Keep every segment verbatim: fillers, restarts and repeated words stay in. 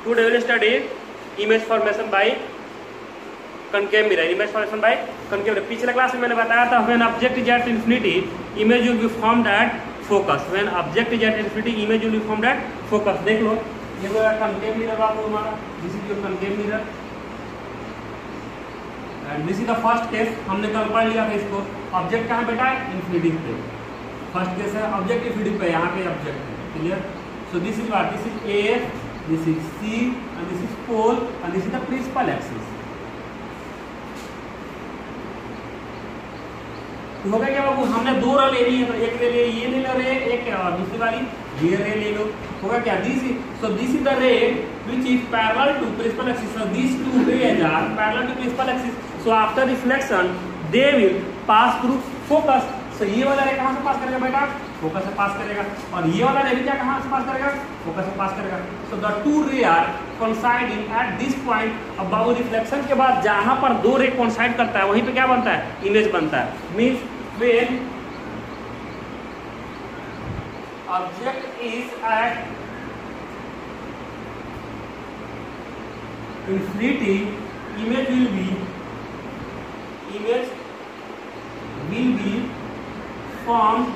Today will study image formation by concave mirror, image formation by concave mirror. पिछले class में मैंने बताया था when object is at infinity image will be formed at focus, when object is at infinity image will be formed at focus. देख लो ये मेरा concave mirror आपको हमारा, this is your concave mirror and this is the first case. हमने कल पढ़ लिया था इसको। ऑब्जेक्ट कहाँ बेटा है? इन्फिनिटी पे। फर्स्ट केस है ऑब्जेक्ट इन्फिनिटी पे, यहाँ पे ऑब्जेक्ट है। Clear? So this is what, this is A, this is C and this is pole and this is the principal axis. तो होगा क्या बाबू, हमने दो रे ले ली है, तो एक रे ले ये ले लो रे, एक और दूसरी वाली ये रे ले लो। होगा क्या, this is so this is the ray which is parallel to principal axis. So this two rays are parallel to principal axis. So after reflection they will pass through focus. So ये वाला रे कहां से pass करेगा बेटा? Focus से pass करेगा। और ये वाला रे भी क्या कहां से पास करेगा? फोकस से पास करेगा। So the two ray are coinciding at this point. अब बाबू रिफ्लेक्शन के बाद जहां पर दो रे कोइंसाइड करता है वहीं पे क्या बनता है? इमेज बनता है। Means when object is at infinity image will be image will be formed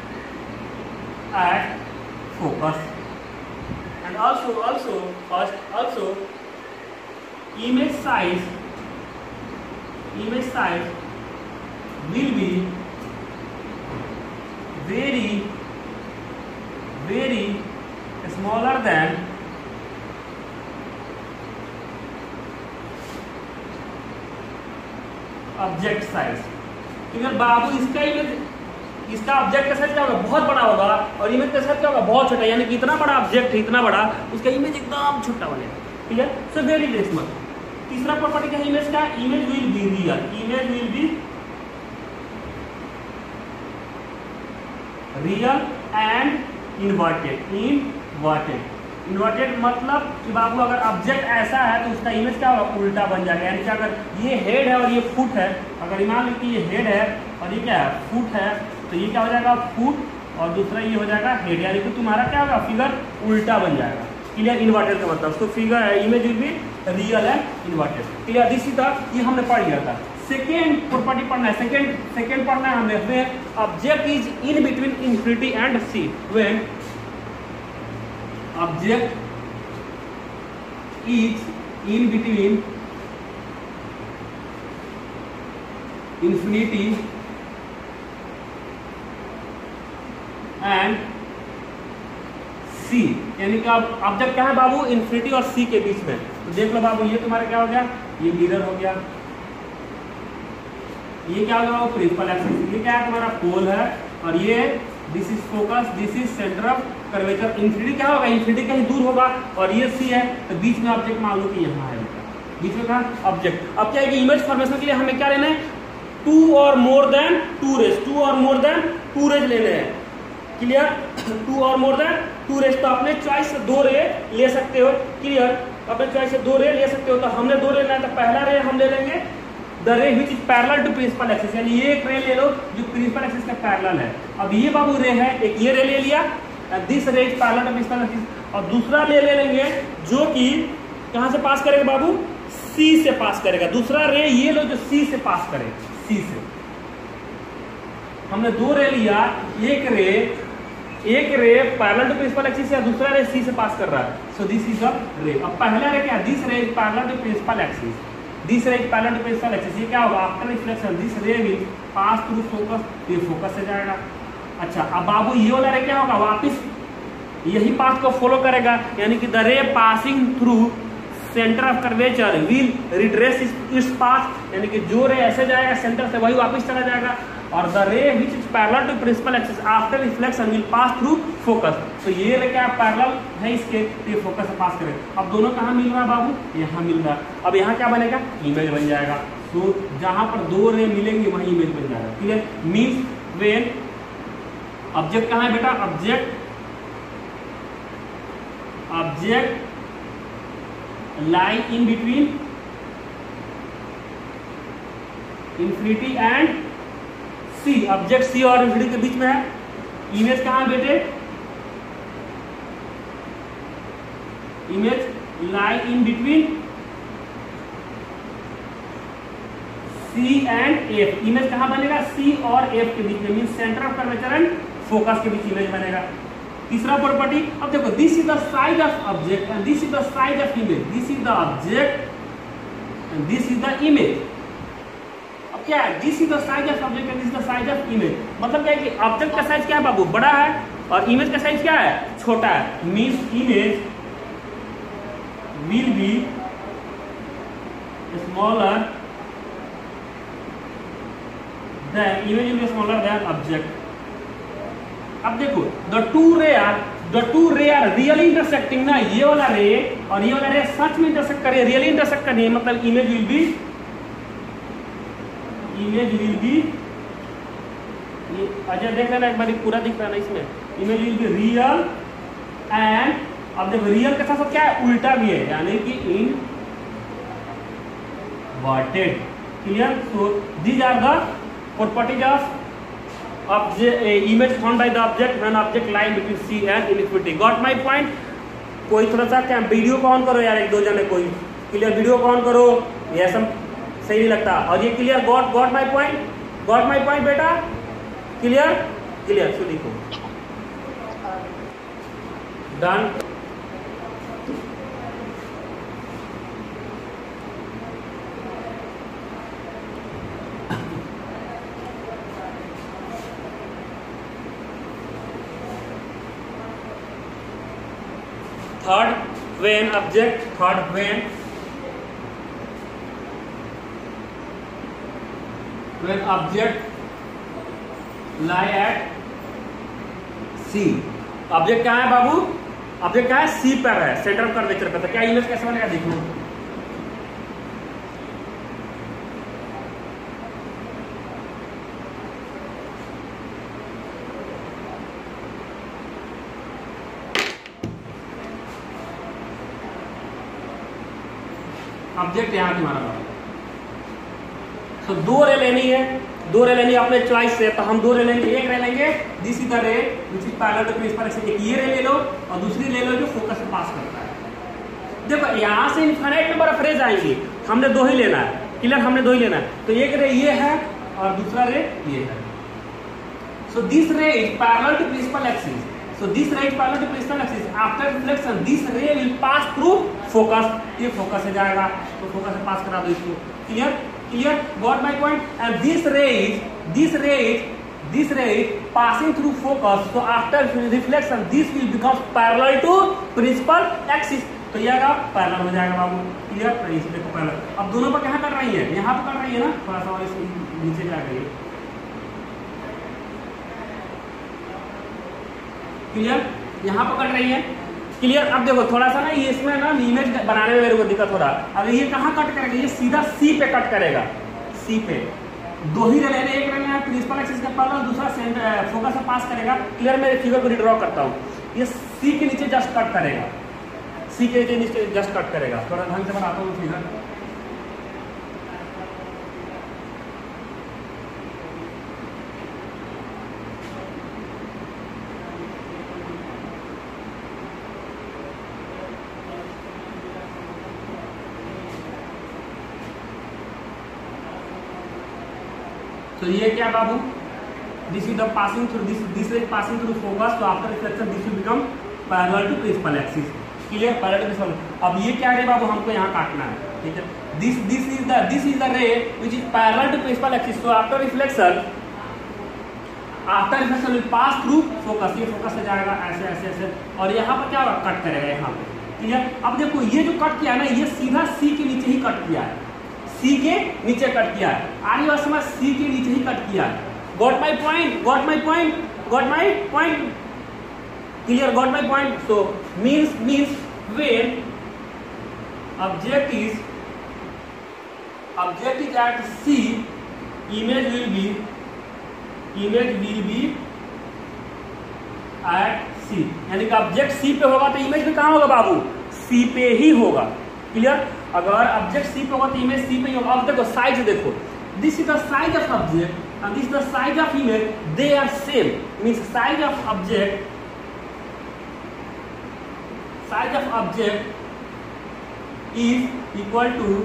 at focus and also also first also image size image size will be very very smaller than object size. Clear बाबू? इसका इमेज इसका object का size क्या होगा? बहुत बड़ा होगा और इमेज का साइज क्या होगा? बहुत छोटा। यानी कि इतना बड़ा ऑब्जेक्ट है, इतना बड़ा, उसका इमेज एकदम छोटा बनेगा। क्लियर? So very decimal. तीसरा प्रॉपर्टी क्या है इमेज का? Image will be real. Image will be real and inverted. Inverted inverted मतलब कि बाबू अगर ऑब्जेक्ट ऐसा है तो उसका इमेज क्या होगा? उल्टा बन जाएगा। यानी कि अगर ये हेड है और ये फुट है, अगर मान लो कि ये हेड है और ये क्या है? फुट है, तो ये क्या हो जाएगा? फुट और दूसरा ये हो जाएगा हेड। यानी कि तुम्हारा क्या होगा? फिगर उल्टा बन जाएगा। क्लियर? इन्वर्टेड का मतलब तो फिगर है image will be real and inverted. Clear? This is the, ये हमने पढ़ लिया था। सेकेंड प्रॉपर्टी पढ़ना है, सेकेंड सेकेंड पढ़ना है हमने। When object is in between infinity and C. When object is in between infinity and C। यानी कि अब ऑब्जेक्ट क्या है बाबू? इन्फिनिटी और C के बीच में। तो देख लो बाबू, ये तुम्हारा क्या हो गया? ये मिरर हो गया। ये क्या हो गया? Principal axis. ये क्या है? तुम्हारा पोल है। और ये this is focus, this is centre of curvature. Infinity क्या होगा? इन्फिनिटी कहीं दूर होगा और ये सी है, तो बीच में ऑब्जेक्ट मान लो कि यहाँ है, बीच में कहा ऑब्जेक्ट। अब क्या है कि इमेज फॉर्मेशन के लिए हमें क्या लेना है? टू और more than two rays, two और मोर देन टू रेज लेने हैं। क्लियर? टू और मोर देन टू रेज। तो अपने चॉइस से दो रे ले सकते हो। क्लियर? अपने चॉइस से दो रे ले सकते हो। तो हमने दो रे लेना है, तो पहला रे हम ले लेंगे the ray which is parallel to principal axis. यानी ये एक रे ले लो जो प्रिंसिपल एक्सिस का पैरेलल है। अब ये बाबू रे है, एक ये रे ले लिया, this ray is parallel to principal axis. और दूसरा ले ले लेंगे जो कि कहां से पास करेगा बाबू? सी से पास करेगा। दूसरा रे ये लो जो सी से पास करे, सी से। हमने दो रे लिया, एक रे एक रे पैरेलल टू प्रिंसिपल एक्सिस है, दूसरा रे सी से पास कर रहा है। सो दिस इज अ रे। अब पहला रे क्या? This ray is parallel to principal axis. This ray is parallel to principal axis. ये क्या होगा? After reflection this ray will pass through focus, ये फोकस से जाएगा। अच्छा, अब बाबू ये वाला रे क्या होगा? वापस यही पाथ को फॉलो करेगा। यानी कि the ray passing through centre of curvature will retrace its path. यानी कि जो रे ऐसे जाएगा सेंटर से वही वापस चला जाएगा। और the ray which is parallel to principal axis after reflection will pass through focus. तो ये रे क्या पैरेलल है इसके, तो ये फोकस से पास करेगा। अब दोनों कहाँ मिल रहा है बाबू? यहाँ मिल रहा है। अब यहाँ क्या बनेगा? इमेज बन जाएगा। तो जहां पर दो रे मिलेंगे वहीं इमेज बन जाएगा। क्लियर? मीन्स व्हेन ऑब्जेक्ट कहाँ है बेटा? Object object lie in between infinity and C. Object C और इन्फिनिटी के बीच में है। इमेज कहाँ है बेटे? Image lie in between C and F. Image कहाँ बनेगा? C और F के बीच में, mean centre of curvature and focus के बीच इमेज बनेगा। तीसरा प्रॉपर्टी, अब देखो this is the size of object and this is the size of image, this is the object and this is the image. अब क्या है? This is the size of object and this is the size of image. मतलब क्या है कि object का size क्या है बाबू? बड़ा है और इमेज का साइज क्या है? छोटा है। Means image will be smaller than image will be smaller than object. अब देखो the two ray are the two ray are really intersecting ना, ये वाला रे और ये वाला रे सच में इंटरसेक्ट कर रहे हैं, रियली इंटरसेक्ट कर रही है, मतलब image will be image will be Ajay देख लेना एक बार, पूरा दिख रहा है ना इसमें, image will be real and, अब देखो रियल के साथ साथ क्या है? उल्टा भी है, यानी कि inverted. Clear? So these are the properties of object uh, image found by the object when object lie between C and infinity. Got my point? कोई थोड़ा सा क्या वीडियो को ऑन करो यार, एक दो जने कोई क्लियर वीडियो को ऑन करो, ये सब सही नहीं लगता। और ये clear? Got got my point? Got my point बेटा? क्लियर? क्लियर? सो देखो done. Third, when object, third when when object lie at C. Object कहाँ है बाबू? ऑब्जेक्ट कहाँ है? C पर है, सेंटर ऑफ कर्वेचर पर। तो क्या इमेज कैसे बनेगा देखो। ऑब्जेक्ट यहाँ तुम्हारा बाबू, तो दो रे लेनी है, दो रे लेनी है अपने चॉइस से, तो हम दो रे लेंगे। एक रे लेंगे this is the ray which is parallel to principal axis, एक ये रे ले लो और दूसरी ले लो जो फोकस से पास करता है। देखो यहाँ से इनफाइनाइट नंबर ऑफ रेज आएंगे, हमने दो ही लेना है। क्लियर? हमने दो ही लेना है। तो एक रे ये है और दूसरा रे ये है। So this ray is parallel to principal axis, so this ray is parallel to principal axis. After reflection this ray will pass through focus, ये focus से जाएगा तो focus से पास करा दो इसको। Clear? Clear? got my point? and this ray is this ray is this ray is passing through focus, so after reflection this will become parallel to principal axis, तो ये आएगा पैरेलल हो जाएगा बाबू। क्लियर? तो इस देखो पैरेलल। अब दोनों पर कहाँ कर रही है? यहाँ पर कर रही है ना, थोड़ा सा और इस नीचे जाएगा ये। क्लियर? यहाँ पकड़ रही है। क्लियर? अब देखो थोड़ा सा ना ये इसमें ना इमेज बनाने में मेरे को दिक्कत हो रहा है। अब ये कहाँ कट करेगा? ये सीधा सी पे कट करेगा, सी पे। दो ही रे लेने, एक रे लेना प्रिंसिपल एक्सिस का पैरेलल, दूसरा सेंटर फोकस से पास करेगा। क्लियर? मैं फिगर को रिड्रॉ करता हूँ। ये सी के नीचे जस्ट कट करेगा, सी के नीचे जस्ट कट करेगा। थोड़ा ढंग से बनाता हूँ फिगर। तो ये क्या बाबू? This is the passing through this this is passing through focus, तो after reflection this will become parallel to principal axis. Clear? Parallel to principal. अब ये क्या रे बाबू? हमको यहाँ काटना है। ठीक है? This this is the this is the ray which is parallel to principal axis, so after reflection after reflection will pass through focus, ये फोकस से जाएगा ऐसे ऐसे ऐसे, और यहाँ पर क्या होगा? कट करेगा यहाँ पे। क्लियर? अब देखो ये जो कट किया ना, ये सीधा सी के नीचे ही कट किया है, सी के नीचे कट किया है। आगे बात समझ, सी के नीचे ही कट किया है। Got my point? Got my point? Got my point? Clear? Got my point? So means means when object is object is at C, image will be image will be at C, यानी कि object C पे होगा तो image भी कहाँ होगा बाबू? सी पे ही होगा। क्लियर? अगर ऑब्जेक्ट सी पे होगा तो इमेज सी पे ही होगा। अब देखो साइज देखो, this is the size of object and this the size of image, they are same. Means size of object size of object is equal to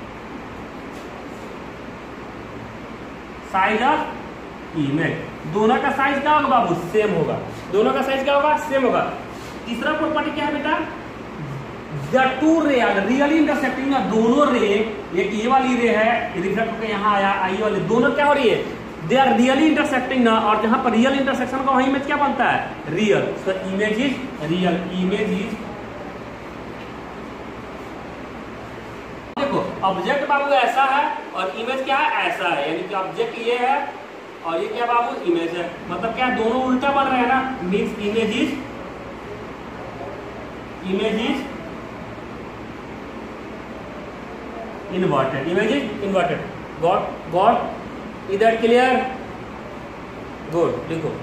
size of image. दोनों का साइज क्या होगा बाबू? Same होगा। दोनों का size क्या होगा? Same होगा। तीसरा प्रॉपर्टी क्या है बेटा? The two ray are really intersecting, दोनों रे, एक ये वाली रे है रिफ्लेक्ट होकर यहाँ आया, आई वाली, दोनों क्या हो रही है? दे आर रियली इंटरसेक्टिंग ना, और जहां पर रियल इंटरसेक्शन का वही इमेज क्या बनता है? Real. So image is real, image is. देखो ऑब्जेक्ट बाबू ऐसा है और इमेज क्या है? ऐसा है, यानी कि ऑब्जेक्ट ये है और ये क्या बाबू? इमेज है। मतलब क्या दोनों उल्टा बन रहे हैं ना, means image is image is inverted, image is inverted. Got got is that clear? Good, लिखो।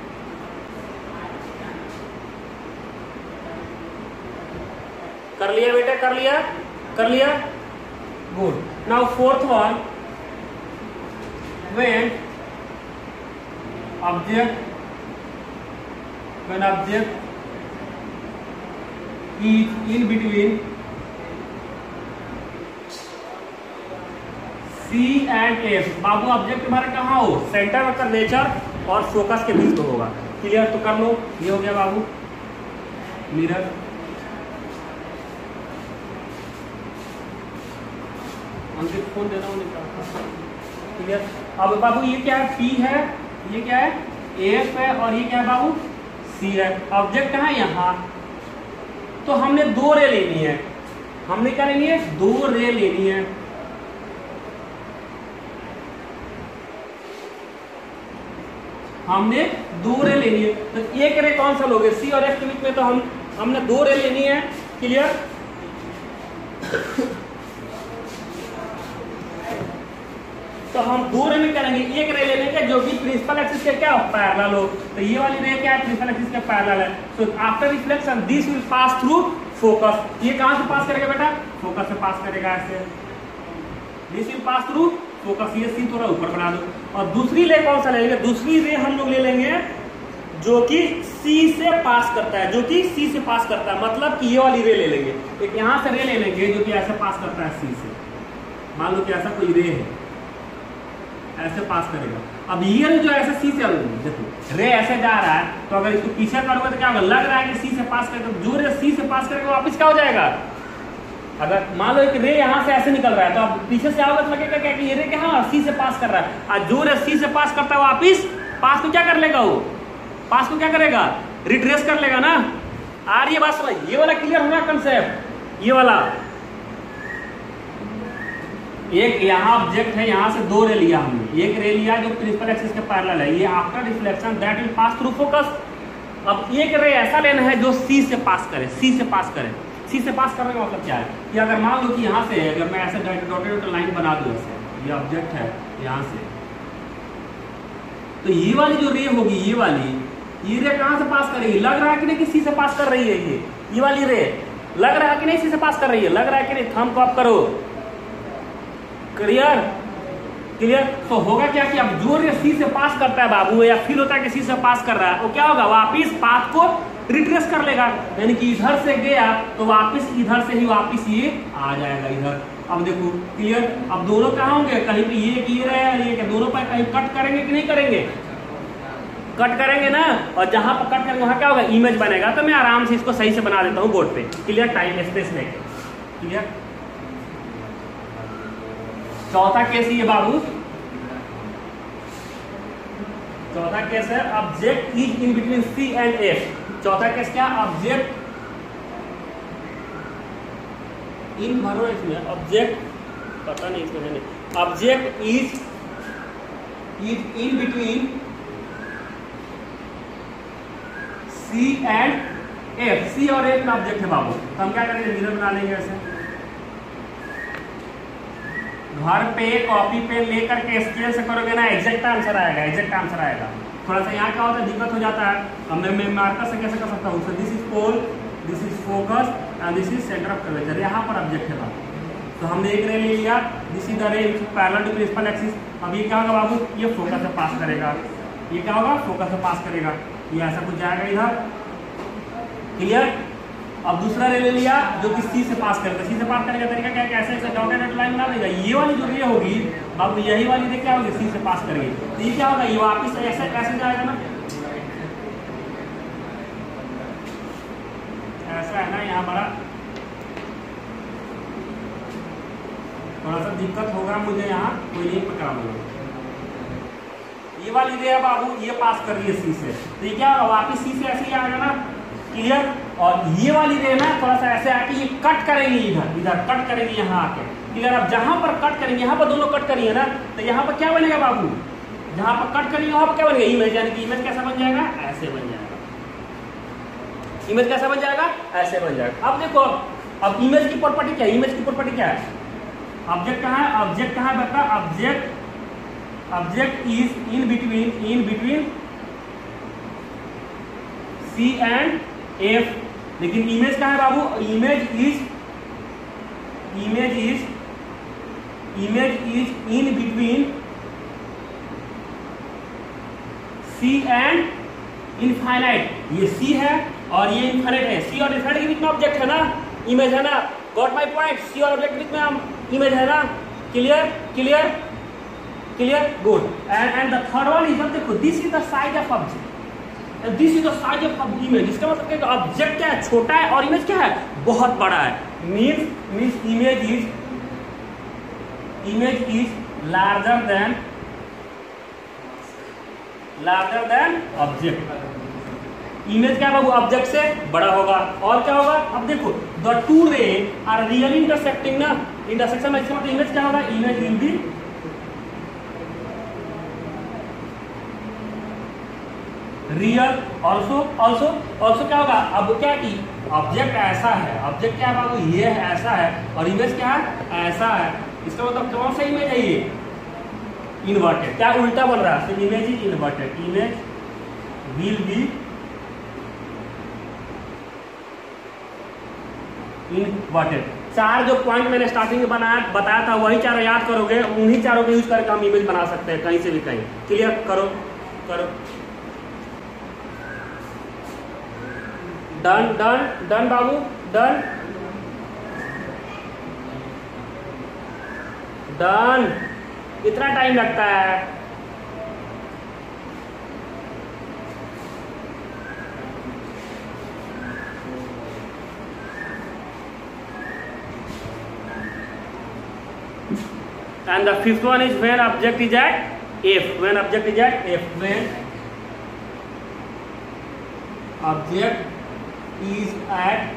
कर लिया बेटा? कर लिया? कर लिया? Good. Now fourth one, when object when object is in between C and F. बाबू ऑब्जेक्ट हमारा कहाँ हो? सेंटर ऑफ कर्वेचर और फोकस के बीच में होगा। क्लियर? तो कर लो। ये हो गया बाबू मिरर। अंकित फोन दे रहा हूँ। क्लियर? अब बाबू ये क्या है? पी है, ये क्या है? एफ है, और ये क्या है बाबू? सी है। ऑब्जेक्ट कहाँ है? यहाँ। तो हमने दो रे लेनी है। हमने क्या लेनी है? दो रे लेनी है। हमने दो रे लेनी है, तो एक रे कौन सा लोगे? सी और एफ के बीच में तो हम हमने दो रे लेनी है। क्लियर? तो हम दो रे में करेंगे, एक रे ले लेंगे जो कि प्रिंसिपल एक्सिस के क्या पैरेलल हो। तो ये वाली रे क्या है? प्रिंसिपल एक्सिस के पैरेलल है। So after reflection this will pass through focus. ये कहां से पास करेगा बेटा? फोकस से पास करेगा। ऐसे this will pass through focus. ये सी थोड़ा ऊपर बना दो। और दूसरी रे कौन सा लेंगे? दूसरी रे हम लोग ले लेंगे जो कि सी से पास करता है, जो कि सी से पास करता है। मतलब कि ये वाली रे ले लेंगे, एक यहां से रे ले लेंगे जो कि ऐसे पास करता है सी से। मान लो कि ऐसा कोई रे है, ऐसे पास करेगा। अब ये जो ऐसे सी से, देखो रे ऐसे जा रहा है, तो अगर इसको पीछे करोगे तो क्या होगा? लग रहा है कि सी से पास करेगा। जो रे सी से पास करेगा वापिस क्या हो जाएगा? अगर मान लो एक रे यहाँ से ऐसे निकल रहा है, तो आप पीछे से आओगे तो लगेगा क्या कि ये रे क्या सी से पास कर रहा है। और जो रे सी से पास करता है वापिस पास को क्या कर लेगा? वो पास को क्या करेगा? रिट्रेस कर लेगा ना। आ रही है बात समझ? ये वाला क्लियर होगा कंसेप्ट? ये वाला एक यहाँ ऑब्जेक्ट है, यहाँ से दो रे लिया हमने। एक रे लिया जो प्रिंसिपल एक्सिस के पैरेलल है, ये after reflection that will pass through focus. अब एक रे ऐसा लेना है जो सी से पास करे, सी से पास करे। सी से पास करने का मतलब क्या है कि अगर मान लो कि यहाँ से अगर मैं ऐसे डॉटेड डॉटेड लाइन बना दूं, ऐसे ये ऑब्जेक्ट है यहाँ से, तो ये वाली जो रे होगी, ये वाली ये रे कहाँ से पास करेगी? लग रहा है कि नहीं कि सी से पास कर रही है? ये ये वाली रे लग रहा है कि नहीं सी से पास कर रही है? लग रहा है कि नहीं? थंब को आप करो। क्लियर? क्लियर? तो होगा क्या कि अब जो रे सी से पास करता है बाबू, या फील होता है कि सी से पास कर रहा है, वो क्या होगा? वापिस पाथ को रिट्रेस कर लेगा। यानी कि इधर से गया तो वापस इधर से ही वापस ये आ जाएगा इधर। अब देखो क्लियर? अब दोनों कहाँ होंगे? कहीं पे ये ये रहे, ये दोनों पर कहीं कट करेंगे कि नहीं करेंगे? कट करेंगे ना। और जहां पर कट करेंगे वहां क्या होगा? इमेज बनेगा। तो मैं आराम से इसको सही से बना देता हूँ बोर्ड पे। क्लियर? टाइम स्पेस में। क्लियर? चौथा केस ये बाबू, चौथा केस है object is in between C and F. चौथा केस क्या? ऑब्जेक्ट इन भरो इसमें, ऑब्जेक्ट पता नहीं इसमें है नहीं। Object is is in between C and F. C और एफ का ऑब्जेक्ट है बाबू। तो हम क्या करेंगे? मिरर बना लेंगे ऐसे। घर पे कॉपी पे लेकर के स्केल से करोगे ना, एग्जैक्ट आंसर आएगा, एग्जैक्ट आंसर आएगा। थोड़ा सा यहाँ क्या होता है? दिक्कत हो जाता है। अब मैं मैं मार्कर से कैसे कर सकता हूँ? So this is pole, this is focus and this is centre of curvature. यहाँ पर ऑब्जेक्ट है बाबू। तो हमने एक रे ले लिया, this is the ray parallel to principal axis. अब ये क्या होगा बाबू? ये फोकस से पास करेगा। ये क्या होगा? फोकस से पास करेगा। ये ऐसा कुछ जाएगा इधर। क्लियर? अब दूसरा रे ले लिया जो कि सी से पास करेगा। सी से पास करने का तरीका क्या है, कैसे ऐसे डॉटेड लाइन बना देगा। ये वाली जो रे होगी अब यही वाली रे क्या होगी, सी से पास करेगी, तो ये क्या होगा, ये वापस ऐसे ऐसे जाएगा ना, ऐसा है ना। यहाँ बड़ा थोड़ा सा दिक्कत होगा मुझे, यहाँ कोई नहीं पकड़ा मुझे। ये वाली रे है बाबू, ये पास कर रही है सी से, तो ये क्या होगा, वापस सी से ऐसे ही आएगा ना, क्लियर। और ये वाली रे ना थोड़ा सा ऐसे आके ये कट करेंगे, इधर इधर कट करेंगे यहाँ आके, क्लियर। अब जहां पर कट करेंगे, यहाँ पर दोनों कट करेंगे ना, तो यहाँ पर क्या बनेगा बाबू, जहां पर कट करेंगे वहां पर क्या बनेगा, इमेज। यानी कि इमेज कैसा बन जाएगा, ऐसे बन जाएगा। इमेज कैसा बन जाएगा, ऐसे बन जाएगा। अब देखो, अब इमेज की प्रॉपर्टी क्या है, इमेज की प्रॉपर्टी क्या है, ऑब्जेक्ट कहाँ है, ऑब्जेक्ट कहाँ है बेटा, object object is in between in between C and F. लेकिन इमेज कहाँ है बाबू, image is image is image is in between C and infinite. ये सी है और ये इनफाइनाइट है, सी और इनफाइनाइट के बीच में ऑब्जेक्ट है ना, इमेज है ना। गॉट माय पॉइंट, सी और ऑब्जेक्ट के बीच में हम इमेज है ना, clear clear clear, good. And and the third one is, देखो this is the size of object, this is the size of image. इसका मतलब क्या, ऑब्जेक्ट क्या है, छोटा है और इमेज क्या है, बहुत बड़ा है। Means means image is image is larger than larger than object. Image क्या है बाबू, ऑब्जेक्ट से बड़ा होगा। और क्या होगा, अब देखो the two ray are really intersecting ना, इंटरसेक्शन में इसका मतलब इमेज क्या होगा, image will be real also also also क्या होगा, अब क्या की ऑब्जेक्ट ऐसा है, ऑब्जेक्ट क्या है बाबू, ये है ऐसा है, और इमेज क्या है, ऐसा है। इसका मतलब कौन सा इमेज है, ये इन्वर्टेड, क्या उल्टा बन रहा है, तो image is inverted, image will be inverted. चार जो पॉइंट मैंने स्टार्टिंग में बनाया बताया था, वही चारों याद करोगे, उन्हीं चारों को यूज करके हम इमेज बना सकते हैं कहीं से भी कहीं। क्लियर, करो करो, डन डन डन बाबू, डन डन। इतना टाइम लगता है, and the fifth one is when object is at f, when object is at f, when object is at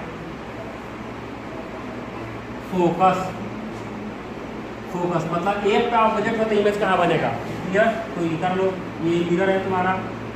focus, focus मतलब एक का ऑब्जेक्ट है तो इमेज कहाँ बनेगा, क्लियर। तो ये कर लो, ये मिरर है तुम्हारा,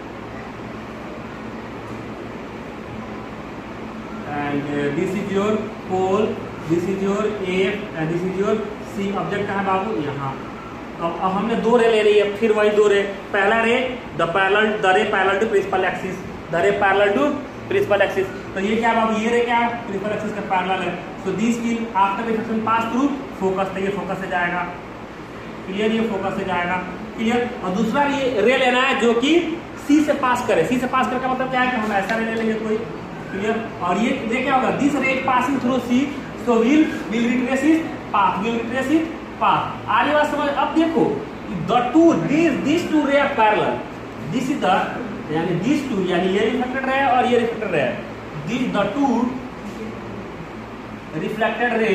and this is your pole, this is your F and this is your C. Object कहाँ है बाबू, यहाँ। अब अब हमने दो रे ले रही है, फिर वही दो रे। पहला ray the parallel, the ray parallel to principal axis, the ray parallel to principal axis. तो ये क्या बाबू, ये रे क्या है, प्रिंसिपल एक्सिस का पैरेलल है। So this will after reflection pass through focus, तो ये फोकस से जाएगा, क्लियर, ये फोकस से जाएगा, क्लियर। और दूसरा ये रे लेना है जो कि सी से पास करे, सी से पास करे का मतलब क्या है कि हम ऐसा रे ले लेंगे कोई, क्लियर। और ये रे क्या होगा, this ray passing through C, so will will retrace is path, will retrace is path. आगे बात समझ। अब देखो the two this this two ray are parallel, this is the, यानी दिस टू, यानी ये रिफ्लेक्टेड रे है और ये रिफ्लेक्टेड रे है, this the two reflected ray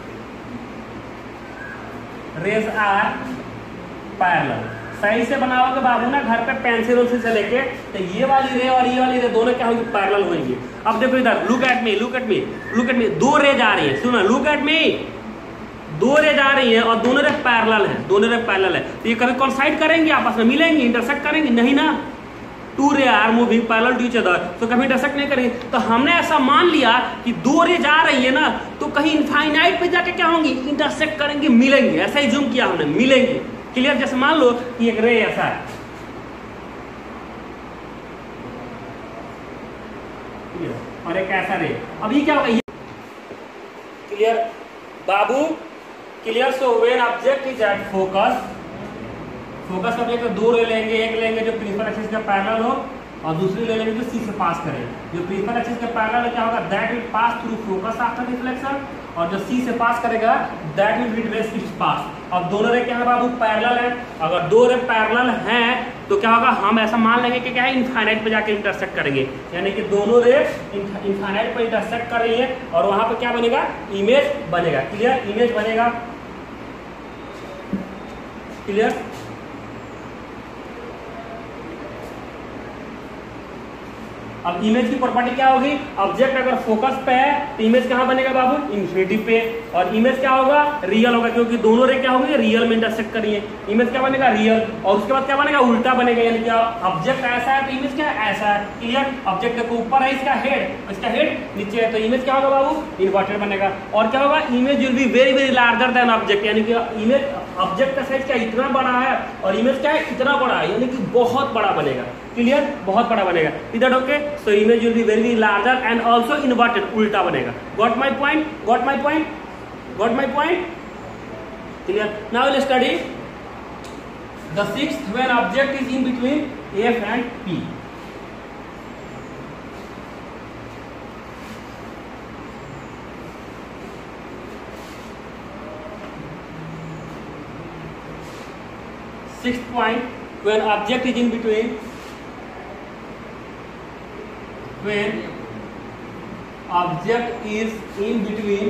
rays are parallel. सही से बनाओगे बाबू ना घर पे पेंसिल से लेके, तो ये वाली रे और ये वाली रे दोनों क्या होंगे, पैरेलल होंगे। अब देखो इधर, look at me look at me look at me, दो रे जा रही है, सुनो लुक एट मी, दो रे जा रही है और दोनों रे पैरेलल है, दोनों रे पैरेलल है। तो ये कभी कोइंसाइड करेंगे, आपस में मिलेंगे, इंटरसेक्ट करेंगे, नहीं ना। Two ray are moving parallel to each other, तो कभी इंटरसेक्ट नहीं करेंगे। तो हमने ऐसा मान लिया कि दो रे जा रही है ना, तो कहीं इनफाइनाइट पे जाके क्या होंगी, इंटरसेक्ट करेंगे, मिलेंगे, ऐसा ही जूम किया हमने, मिलेंगे, क्लियर। जैसे मान लो कि एक रे ऐसा है, और एक ऐसा रे, अब ये क्या होगा, क्लियर बाबू, clear. So when object is at focus, focus object दो रे लेंगे, एक लेंगे जो प्रिंसिपल एक्सिस का पैरेलल हो, और दूसरी ले लेंगे जो सी से पास करें। जो प्रिंसिपल एक्सिस के पैरेलल क्या होगा, that will pass through focus after reflection, और जो सी से पास करेगा that will retrace its pass. अब दोनों रे क्या है बाबू, पैरेलल है। अगर दो रे पैरेलल हैं तो क्या होगा, हम ऐसा मान लेंगे कि क्या है, इनफाइनाइट पे जाके इंटरसेक्ट करेंगे, यानी कि दोनों रे इनफाइनाइट पे इंटरसेक्ट कर रही है और वहां पे क्या बनेगा, इमेज बनेगा। क्लियर, इमेज बनेगा। क्लियर, अब इमेज की प्रॉपर्टी क्या होगी, ऑब्जेक्ट अगर फोकस पे है तो इमेज कहां बनेगा बाबू, इन्फिनिटी पे, और इमेज क्या होगा, रियल होगा, क्योंकि दोनों रे क्या होंगे, रियल में इंटरसेक्ट कर रही है। इमेज क्या बनेगा, रियल, और उसके बाद क्या बनेगा, उल्टा बनेगा, यानी क्या ऑब्जेक्ट ऐसा है तो इमेज क्या है, ऐसा है। क्लियर, ऑब्जेक्ट देखो ऊपर है इसका हेड, इसका हेड नीचे है, तो इमेज क्या होगा बाबू, इन्वर्टेड बनेगा। और क्या होगा, image will be very very larger than object, यानी कि इमेज ऑब्जेक्ट का साइज क्या इतना बड़ा है और इमेज क्या है इतना बड़ा है, यानी कि बहुत बड़ा बनेगा। क्लियर, बहुत बड़ा बनेगा। इधर okay, so image will be very larger and also inverted, उल्टा बनेगा। Got my point, got my point, got my point. Clear, now will study the sixth when object is in between F and P. Sixth point, when object is in between, when object is in between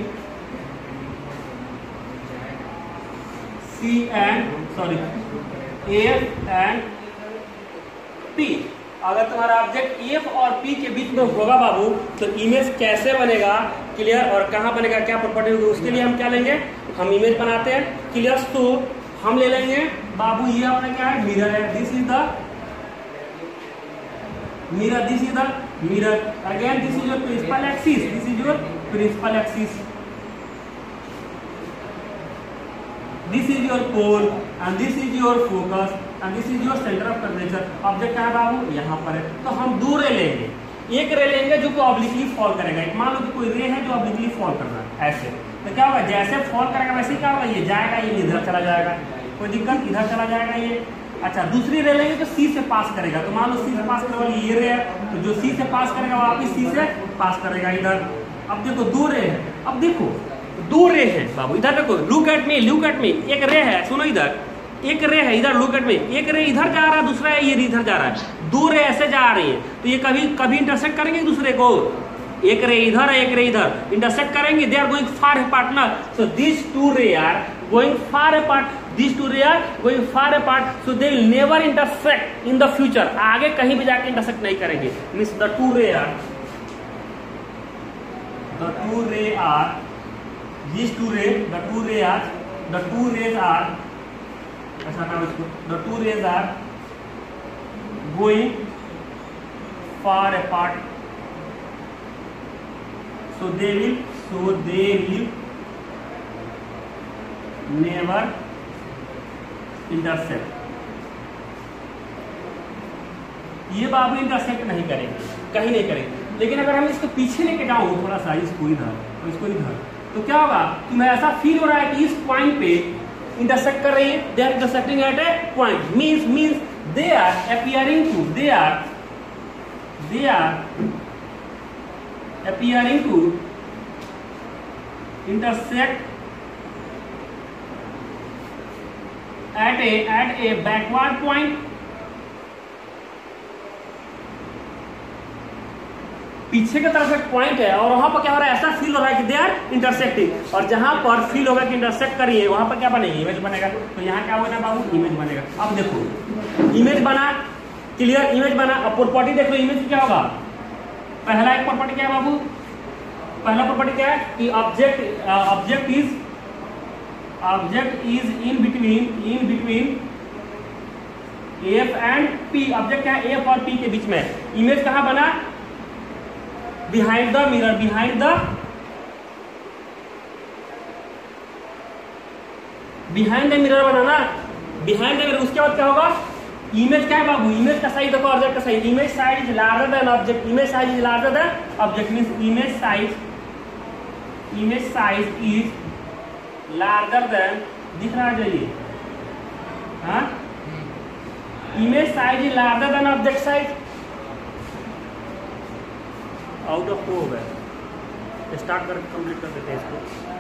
C and sorry F and P, अगर तुम्हारा object F और P के बीच में होगा बाबू तो image कैसे बनेगा। क्लियर, और कहाँ बनेगा, क्या प्रॉपर्टी होगी, उसके लिए हम क्या लेंगे, हम इमेज बनाते हैं। क्लियर, तो हम ले लेंगे बाबू, ये अपना क्या है, मिरर है, this is the mirror, this is the mirror, again this is your principal axis, this is your principal axis, this is your pole and this is your focus and this is your centre of curvature. Object कहाँ है बाबू, यहाँ पर है, तो हम दो ray लेंगे, एक रे लेंगे जो कि ऑब्लिकली फॉल करेगा। मान लो कि कोई रे है जो ऑब्लिकली फॉल कर रहा है ऐसे, तो क्या होगा, जैसे फॉल करेगा वैसे क्या होगा, ये जाएगा, ये इधर चला जाएगा, कोई दिक्कत, इधर चला जाएगा ये। अच्छा, दूसरी रे लेंगे तो सी से पास करेगा, तो मान लो सी से पास करने वाली ये रे है, तो जो सी से पास करेगा वापिस सी से पास करेगा इधर। अब देखो दो रे है, अब देखो दो रे है बाबू, इधर देखो, look at me, look at me, एक रे है, सुनो इधर एक रे है, इधर लुक एट मी, एक रे इधर जा रहा है, दूसरा है ये इधर जा रहा है, दो रे ऐसे जा रही है, तो ये कभी कभी इंटरसेक्ट करेंगे एक दूसरे को, एक रे इधर है एक रे इधर, इंटरसेक्ट करेंगे, they are going far apart ना, so this two ray are going far apart, this two ray are going far apart, so they will never intersect in the future, आगे कहीं भी जाके इंटरसेक्ट नहीं करेंगे। Means the two ray are the two ray are this two ray the two ray are the two rays are ऐसा नाम इसको, the two rays are going far apart, so they will so they will never intersect, ये बाबू intersect नहीं करेंगे, कहीं नहीं करेंगे। लेकिन अगर हम इसको पीछे लेके जाऊं थोड़ा सा, इसको इधर और इसको इधर, तो क्या होगा कि मैं ऐसा फील हो रहा है कि इस पॉइंट पे इंटरसेक्ट कर रही है, they are intersecting at a point, means means they are appearing to they are they are appearing to intersect at a at a backward point, पीछे की तरफ एक पॉइंट है और वहां पर क्या हो रहा है, ऐसा फील हो रहा है कि दे आर इंटरसेक्टिंग, और जहां पर फील होगा कि इंटरसेक्ट करिए वहां पर क्या बनेगी, इमेज बनेगा। तो यहाँ क्या होगा ना बाबू, इमेज बनेगा। अब देखो इमेज बना, क्लियर, इमेज बना। अब प्रॉपर्टी देख लो इमेज क्या होगा, पहला एक प्रॉपर्टी क्या है बाबू, पहला प्रॉपर्टी क्या है कि object object is object is in between in between F and P. Object क्या है, एफ और पी के बीच में। इमेज कहां बना, behind the mirror, behind the behind the mirror बनाना, बिहाइंड द मिरर। उसके बाद क्या होगा, इमेज क्या है बाबू, इमेज का साइज देखो, ऑब्जेक्ट का size, image size is larger than object, image size is larger than object, means image size image size is larger than, दिख रहा है ये, हाँ, image size is larger than object size, out of two हो गया। Start कर complete कर देते हैं इसको,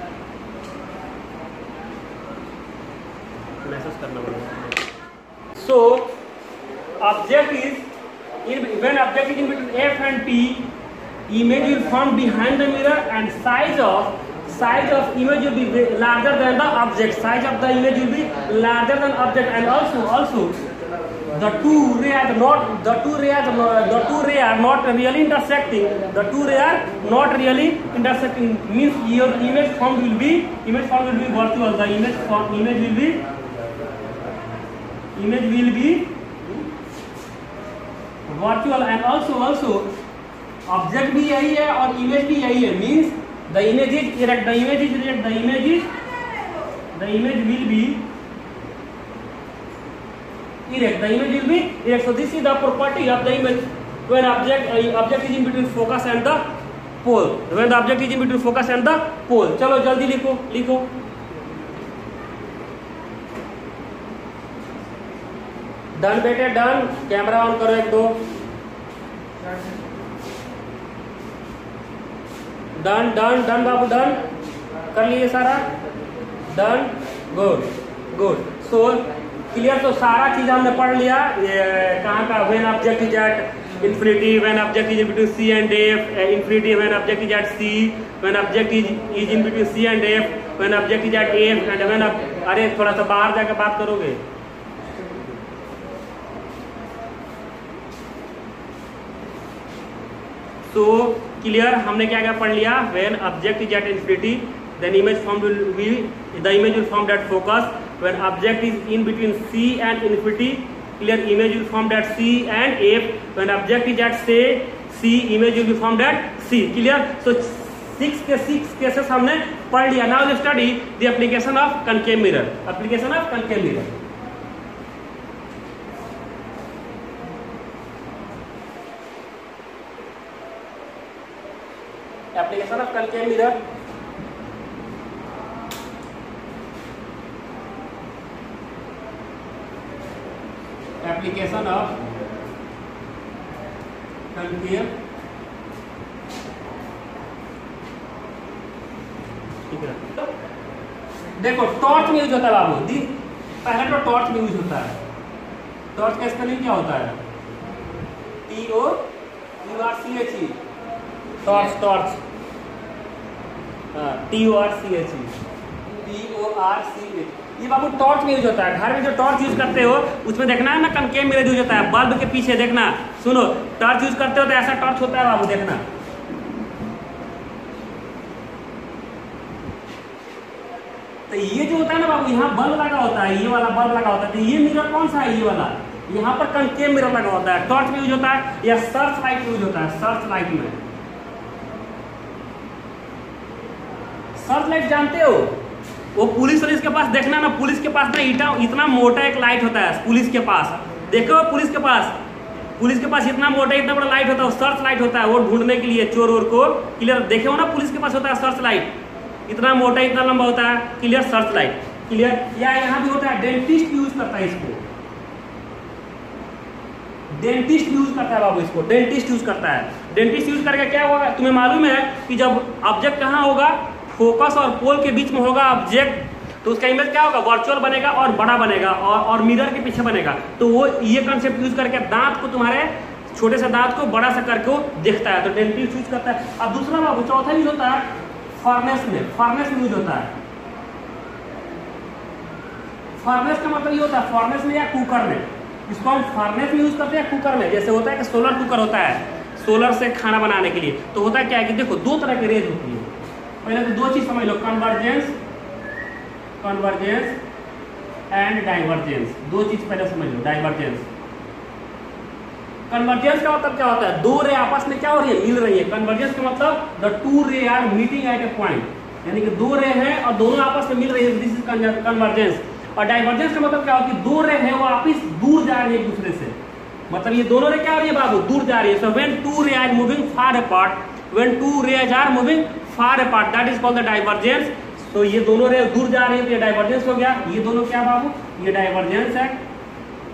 मैसेज करना पड़ेगा। So object is in when object is in between F and T, image will form behind the mirror and size of size of image will be larger than the object. Size of the image will be larger than object, and also also the two ray are not the two ray are the two ray are not really intersecting. The two ray are not really intersecting means your image form will be image form will be virtual. The image form image will be image will be virtual, and also also object भी यही है और image भी यही है, means the image is erect, the image is erect, the image is the image will be erect, the image will be erect. So this is the property of the image when object object is in between focus and the pole, when the object is in between focus and the pole. चलो जल्दी लिखो लिखो done बेटे done, camera on करो एक दो, done done done बाबू done, कर लिए सारा, done, good good. So clear, तो सारा चीज हमने पढ़ लिया। ये कहाँ का, when object is at infinity, when object is in between C and F, infinity when object is at C, when object is is in between C and F, when object is at F and when, अरे थोड़ा सा बाहर जाकर बात करोगे। So clear, हमने क्या क्या पढ़ लिया, when object is at infinity then image form will be the image will form at focus, when object is in between C and infinity clear image will form at C and F, when object is at से C image will be form at C. Clear, so six के six cases हमने पढ़ लिया। Now let's study the application of concave mirror, application of concave mirror. Application of concave mirror, application of concave, ठीक है। देखो torch में use होता है बाबू दी, पहले तो टॉर्च में यूज होता है। टॉर्च का स्पेलिंग क्या होता है, T O U R C H E, torch torch, T O R C H E, T O R C H, ये बाबू टॉर्च में यूज होता है। घर में जो टॉर्च यूज करते हो उसमें देखना है ना कनकेव मिरर यूज होता है। बल्ब के पीछे देखना, सुनो टॉर्च यूज करते हो तो ऐसा टॉर्च होता है बाबू, देखना। तो ये जो होता है ना बाबू, यहाँ बल्ब लगा होता है, ये वाला बल्ब लगा होता है। तो ये मिरर कौन सा है, ये वाला, यहाँ पर कनकेव मिरर लगा होता है। टॉर्च में यूज होता है या सर्च लाइट में यूज होता है, सर्च लाइट में। सर्च लाइट जानते हो, वो पुलिस वाले के पास देखना ना, पुलिस के पास ना इतना इतना मोटा एक लाइट होता है पुलिस के पास, देखो पुलिस के पास पुलिस के पास इतना मोटा इतना बड़ा लाइट होता है, वो सर्च लाइट होता है, वो ढूंढने के लिए चोर वोर को। क्लियर, देखे हो ना पुलिस के पास होता है सर्च लाइट, इतना मोटा इतना लंबा होता है। Clear, search light. क्लियर, या यहाँ भी होता है, डेंटिस्ट यूज करता है इसको, डेंटिस्ट यूज करता है बाबू इसको, डेंटिस्ट यूज करता है। डेंटिस्ट यूज करके क्या होगा, तुम्हें मालूम है कि जब ऑब्जेक्ट कहाँ होगा, फोकस और पोल के बीच में होगा ऑब्जेक्ट, तो उसका इमेज क्या होगा, वर्चुअल बनेगा और बड़ा बनेगा और, और मिरर के पीछे बनेगा। तो वो ये कंसेप्ट यूज करके दांत को, तुम्हारे छोटे से दांत को बड़ा सा करके वो देखता है, तो डेंटिस्ट यूज करता है। अब दूसरा बाबू चौथा यूज होता है फर्नेस में, फर्नेस में यूज होता है। फर्नेस का मतलब ये होता है, फर्नेस में या कुकर में, इसको हम फर्नेस में यूज करते हैं या कुकर में। जैसे होता है कि सोलर कुकर होता है, सोलर से खाना बनाने के लिए। तो होता है क्या है कि देखो दो तरह की रेज होती है। पहले तो दो चीज समझ लो, कन्वर्जेंस कन्वर्जेंस एंड डाइवर्जेंस, दो चीज पहले समझ लो। डाइवर्जेंस, कन्वर्जेंस का मतलब क्या होता है, दो रे आपस में क्या हो रही है, मिल रही है। कन्वर्जेंस का मतलब the two ray are meeting at a point, यानी कि दो रे हैं और दोनों आपस में मिल रही है, दिस इज कन्वर्जेंस। और डाइवर्जेंस का मतलब क्या होता है, दो रे हैं वो आपस दूर जा रही है एक दूसरे से, मतलब ये दोनों रे क्या हो रही है बाबू, दूर जा रही है। So when two ray are moving far apart, when two rays are moving far apart, that is called the divergence. तो ये दोनों रे दूर जा रही है तो ये डाइवर्जेंस हो गया। ये दोनों क्या बाबू, ये डाइवर्जेंस है,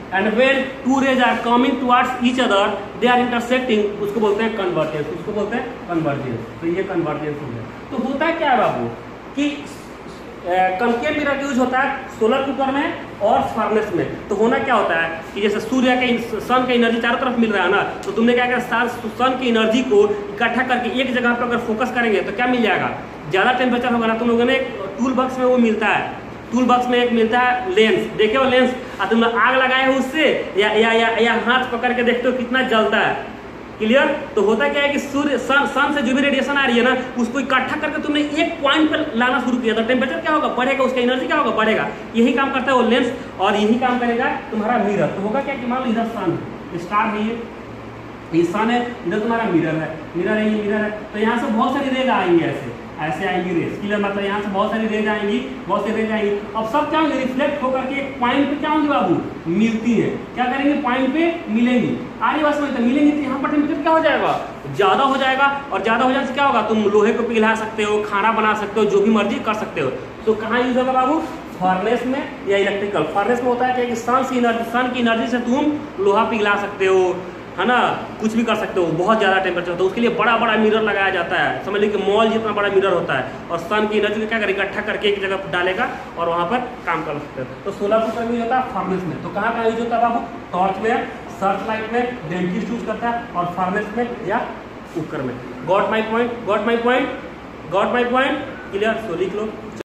and when two rays are coming towards each other they are intersecting, उसको बोलते हैं कन्वर्जेंस, उसको बोलते हैं कन्वर्जेंस। तो ये कन्वर्जेंस हो गया। तो होता क्या है बाबू कि कनकेव मिरर यूज होता है सोलर कुकर में और फर्नेस में। तो होना क्या होता है कि जैसे सूर्य के सन का एनर्जी चारों तरफ मिल रहा है ना, तो तुमने क्या किया, सन की एनर्जी को इकट्ठा करके एक जगह पर अगर फोकस करेंगे तो क्या मिल जाएगा, ज़्यादा टेम्परेचर होगा ना। तुम लोगों ने एक टूल बॉक्स में वो मिलता है, टूल बॉक्स में एक मिलता है लेंस, देखे वो लेंस, और तुम आग लगाए हो उससे या या या, या हाथ पकड़ के देखते हो कितना जलता है। क्लियर। तो होता क्या है कि सूर्य सन, सन से जो भी रेडिएशन आ रही है ना, उसको इकट्ठा करके तुमने एक पॉइंट पर लाना शुरू किया, तो टेम्परेचर क्या होगा, बढ़ेगा, उसका एनर्जी क्या होगा, बढ़ेगा। यही काम करता है वो लेंस, और यही काम करेगा तुम्हारा मिरर। तो होगा क्या कि मान लो इधर सन स्टार है, ये ये सन है, इधर तुम्हारा मिरर है, मिरर है, ये मिरर है। तो यहाँ से बहुत सारी रेज आएंगी, ऐसे ऐसे आएंगी रेज। क्लियर। मतलब यहाँ से बहुत सारी रेज आएंगी, बहुत सारी रेज आएंगी। अब सब क्या होंगे, रिफ्लेक्ट होकर के एक पॉइंट पे क्या होंगी बाबू, मिलती है। क्या करेंगे, पॉइंट पे मिलेंगी। आगे बात समझते, मिलेंगी तो यहाँ पर टेम्परेचर क्या हो जाएगा, ज्यादा हो जाएगा। और ज्यादा हो जाने से क्या होगा, तुम लोहे को पिघला सकते हो, खाना बना सकते हो, जो भी मर्जी कर सकते हो। तो कहाँ यूज होगा बाबू, फर्नेस में या इलेक्ट्रिकल। फर्नेस में होता है क्या कि सन की एनर्जी, सन की एनर्जी से तुम लोहा पिघला सकते हो, है ना, कुछ भी कर सकते हो। बहुत ज़्यादा टेम्परेचर होता है, उसके लिए बड़ा बड़ा मिरर लगाया जाता है। समझ लीजिए कि मॉल जितना बड़ा मिरर होता है, और सन की एनर्जी को क्या करेगा, इकट्ठा करके एक जगह डालेगा और वहाँ पर काम कर सकते हैं। तो सोलर कुकर यूज होता है फर्नेस में। तो कहाँ कहाँ यूज होता है बाबू, टॉर्च में, सर्च लाइट में, डेंटिस्ट यूज करता है, और फर्नेस में या कुकर में। Got my point, got my point, got my point. Clear. So लिख लो।